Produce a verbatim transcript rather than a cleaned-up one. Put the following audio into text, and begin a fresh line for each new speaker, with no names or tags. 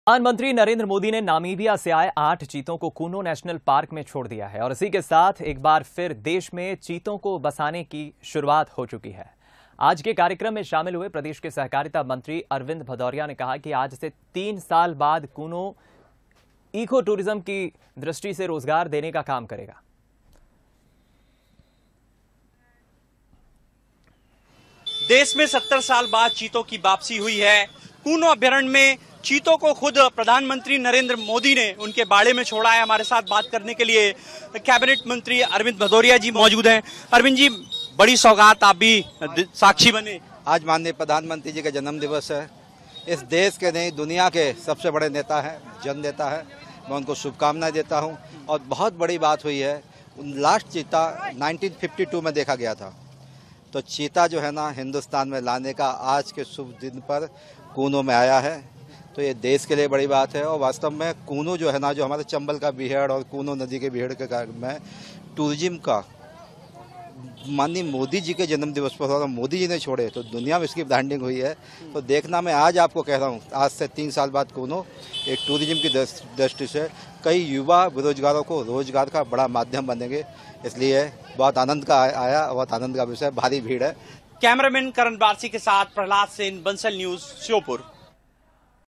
प्रधानमंत्री नरेंद्र मोदी ने नामीबिया से आए आठ चीतों को कूनो नेशनल पार्क में छोड़ दिया है और इसी के साथ एक बार फिर देश में चीतों को बसाने की शुरुआत हो चुकी है। आज के कार्यक्रम में शामिल हुए प्रदेश के सहकारिता मंत्री अरविंद भदौरिया ने कहा कि आज से तीन साल बाद कूनो इको टूरिज्म की दृष्टि से रोजगार देने का काम करेगा।
देश में सत्तर साल बाद चीतों की वापसी हुई है। कूनो अभ्यारण्य में चीतों को खुद प्रधानमंत्री नरेंद्र मोदी ने उनके बाड़े में छोड़ा है। हमारे साथ बात करने के लिए कैबिनेट मंत्री अरविंद भदौरिया जी मौजूद हैं। अरविंद जी, बड़ी सौगात, आप भी साक्षी बने।
आज माननीय प्रधानमंत्री जी का जन्म दिवस है। इस देश के नहीं, दुनिया के सबसे बड़े नेता हैं, जन नेता है। मैं उनको शुभकामनाएं देता हूं। और बहुत बड़ी बात हुई है, लास्ट चीता नाइनटीन फिफ्टी टू में देखा गया था। तो चीता जो है ना, हिंदुस्तान में लाने का आज के शुभ दिन पर कूनो में आया है। तो ये देश के लिए बड़ी बात है। और वास्तव में कूनो जो है ना, जो हमारे चंबल का बीहड़ और कूनो नदी के बीहड़ के कारण में टूरिज्म का माननीय मोदी जी के जन्म दिवस पर और मोदी जी ने छोड़े तो दुनिया में इसकी ब्रांडिंग हुई है। तो देखना, मैं आज आपको कह रहा हूँ, आज से तीन साल बाद कूनो एक टूरिज्म की दृष्टि से कई युवा बेरोजगारों को रोजगार का बड़ा माध्यम बनेंगे। इसलिए बहुत आनंद का आया, बहुत आनंद का विषय, भारी भीड़ है।
कैमरामैन करण बारसी के साथ प्रहलाद सेन, बंसल न्यूज, श्योपुर।